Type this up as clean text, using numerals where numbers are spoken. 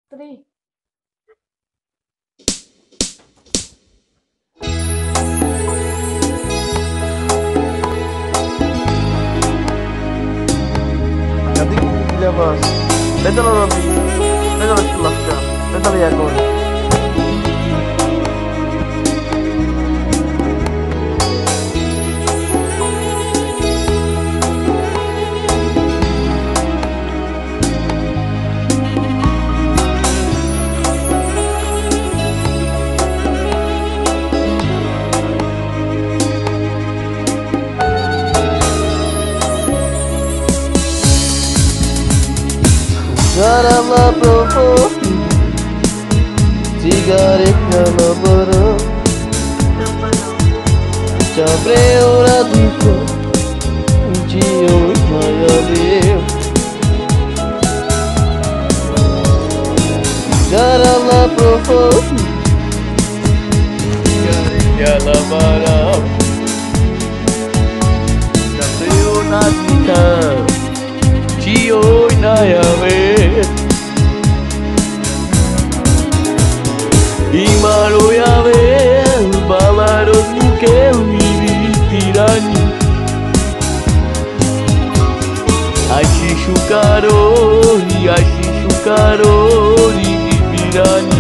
3. Nanti gila mas. Betul nanti. Betul setelah jam. Betul ya kawan. Caramba provo cigaretta lavoro ci avrei ora dico io mai avevo caramba provo cigaretta lavoro ci avrei ora dico io mai avevo Imaro ya ve balaros que vivi tirani Ashi shukaro ni birani